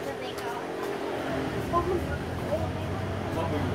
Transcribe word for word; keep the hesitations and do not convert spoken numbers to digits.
的那个，包括你们朋友那个。